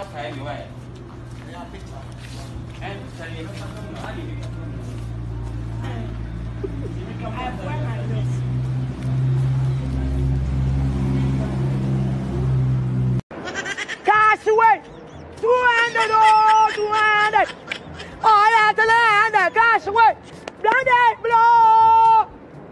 Cash away. 200, oh, 200. Oh, yeah, 200. Cash away. Blondie, blow.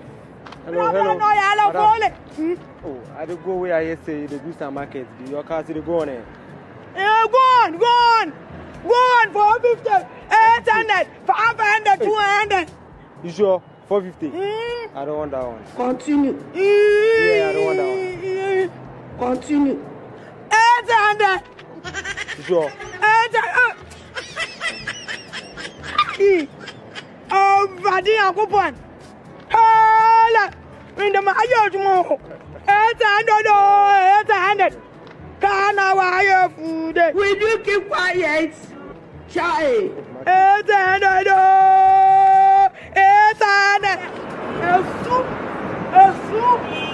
Hello. Oh, I don't go where I say the do some market. Your car to go on. Go on. 450, 800, 500, 200. You sure? 450? I don't want that one. Continue. Yeah, I don't want that one. Continue. 800. You sure? 800. Oh, Vadia coupon. Hala. In the Mayo tomorrow. 800. Kana wire food. Will you keep quiet? Child. 800. 800. A soup.